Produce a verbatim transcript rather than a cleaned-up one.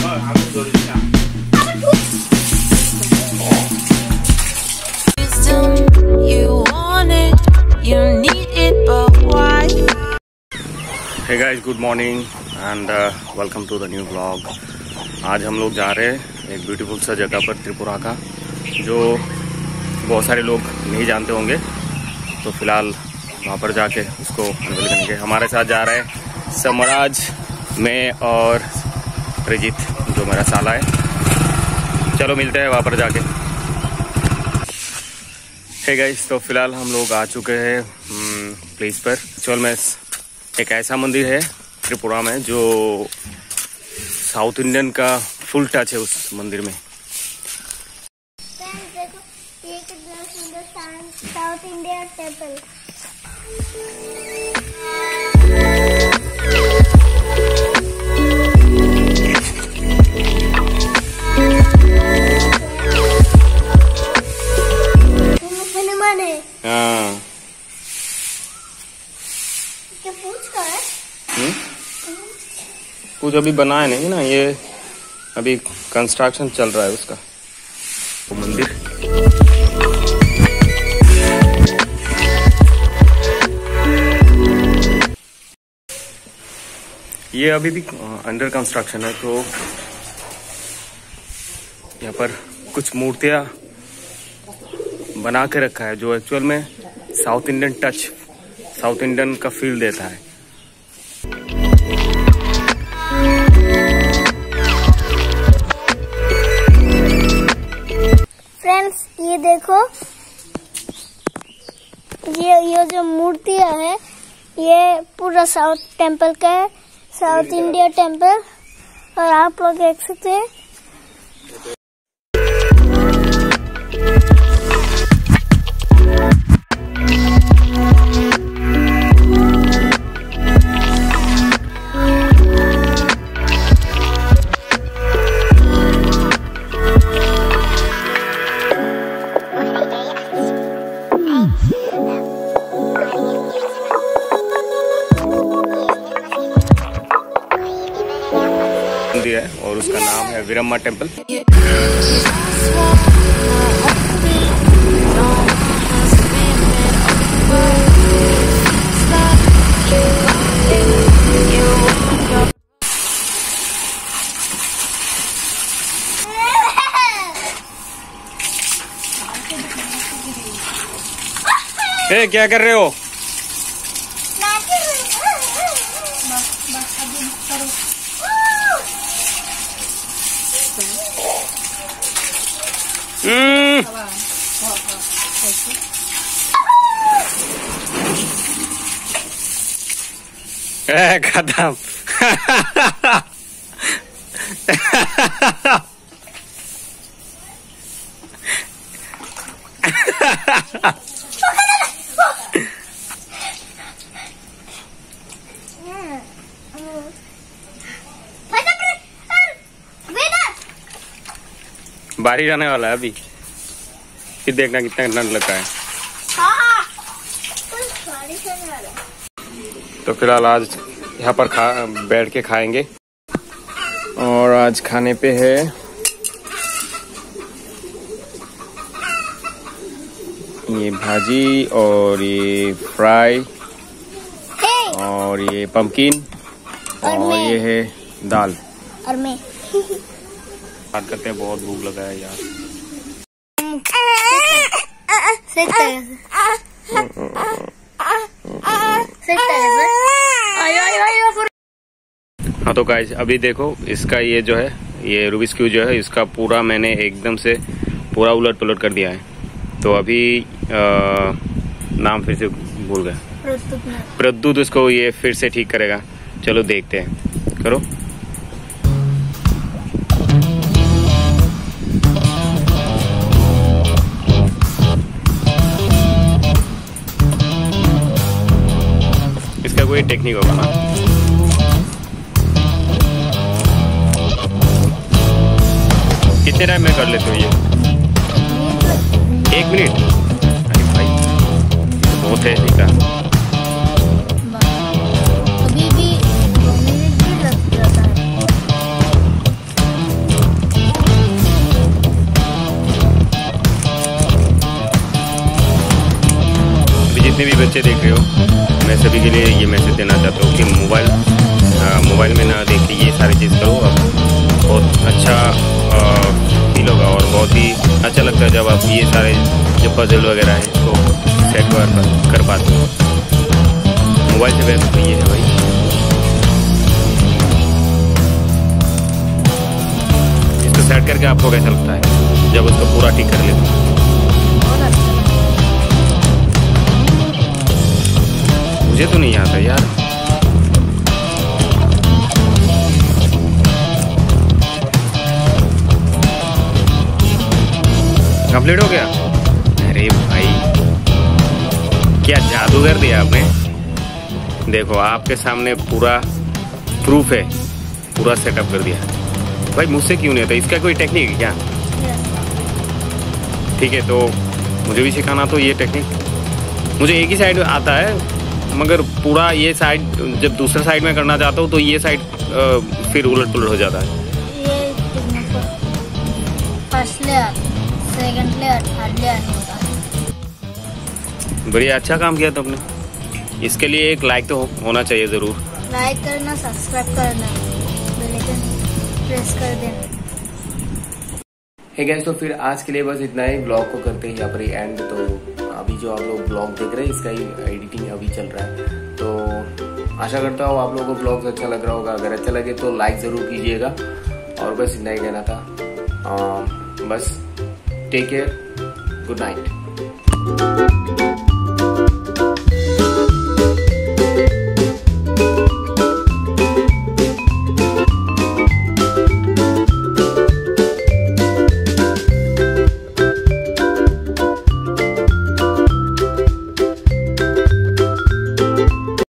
Hey guys, good morning and uh, welcome to the new vlog। आज हम लोग जा रहे हैं एक ब्यूटीफुल सा जगह पर, त्रिपुरा का, जो बहुत सारे लोग नहीं जानते होंगे। तो फिलहाल वहाँ पर जाके उसको अनवील करेंगे। हमारे साथ जा रहे हैं समराज, मैं और प्रजीत जो मेरा साला है। चलो मिलते हैं वहाँ पर जाके। हे गाइस, तो फिलहाल हम लोग आ चुके हैं प्लेस पर। एक्चुअल में एक ऐसा मंदिर है त्रिपुरा में जो साउथ इंडियन का फुल टच है उस मंदिर में। South Indian temple. हनुमान है। हाँ, क्या पूछ का है? हुँ? कुछ अभी बनाया नहीं ना, ये अभी कंस्ट्रक्शन चल रहा है उसका, वो मंदिर। ये अभी भी अंडर कंस्ट्रक्शन है। तो यहाँ पर कुछ मूर्तियां बना के रखा है जो एक्चुअल में South Indian touch, South Indian का फील देता है। फ्रेंड्स, ये देखो, ये ये जो मूर्तियां है ये पूरा साउथ टेम्पल का है, साउथ इंडिया टेम्पल। और आप लोग देख सकते हैं है और उसका नाम है वीरम्मा टेम्पल। ए, क्या कर रहे हो? हम्म खत्म। बारिश आने वाला है अभी, फिर देखना कितना ठंड लगता है। तो फिलहाल आज यहाँ पर खा बैठ के खाएंगे। और आज खाने पे है ये भाजी और ये फ्राई और ये पंपकिन और ये है दाल। और मैं बात करते हैं, बहुत भूख लगा है यार। हाँ तो गाइस, अभी देखो इसका ये जो है, ये रूबिक्स क्यूब जो है, इसका पूरा मैंने एकदम से पूरा उलट पुलट कर दिया है। तो अभी आ, नाम फिर से भूल गया, प्रद्युत उसको ये फिर से ठीक करेगा। चलो देखते हैं, करो। इसका कोई टेक्निक होगा ना। कितने टाइम में कर लेते हो ये? एक मिनट? अरे भाई बहुत है ठीक है। अभी भी मिनट भी लग जाता है। बच्चे देख रहे हो, मैं सभी के लिए ये मैसेज देना चाहता हूँ कि मोबाइल मोबाइल में ना देख के ये सारी चीज़ करो। अब बहुत अच्छा फील होगा और बहुत ही अच्छा लगता है जब आप ये सारे जो पजल वगैरह है इसको सेट कर कर पाते हो। मोबाइल से बेहतर तो ये है भाई। इसको सेट करके आपको कैसा लगता है जब उसको पूरा ठीक कर लेते हो? मुझे तो नहीं आता यार। कंप्लीट हो गया? अरे भाई क्या जादू कर दिया आपने। देखो आपके सामने पूरा प्रूफ है, पूरा सेटअप कर दिया भाई। मुझसे क्यों नहीं होता? इसका कोई टेक्निक है क्या? ठीक है तो मुझे भी सिखाना। तो ये टेक्निक मुझे एक ही साइड आता है, मगर पूरा ये साइड जब दूसरे साइड में करना चाहता हूँ तो ये साइड फिर उलट पुलट हो जाता है। ये first layer, second layer, third layer होता है। बढ़िया, अच्छा काम किया तुमने। इसके लिए एक लाइक तो होना चाहिए जरूर। लाइक करना, सब्सक्राइब करना, बेल आइकन प्रेस कर देना। हे गाइस, तो फिर आज के लिए बस इतना ही। ब्लॉग को करते हैं यहाँ पर ही एंड। तो अभी जो आप लोग ब्लॉग देख रहे हैं इसका ही एडिटिंग अभी चल रहा है। तो आशा करता हूँ आप लोगों को ब्लॉग अच्छा लग रहा होगा। अगर अच्छा लगे तो लाइक ज़रूर कीजिएगा। और बस इतना ही कहना था। आ, बस टेक केयर, गुड नाइट।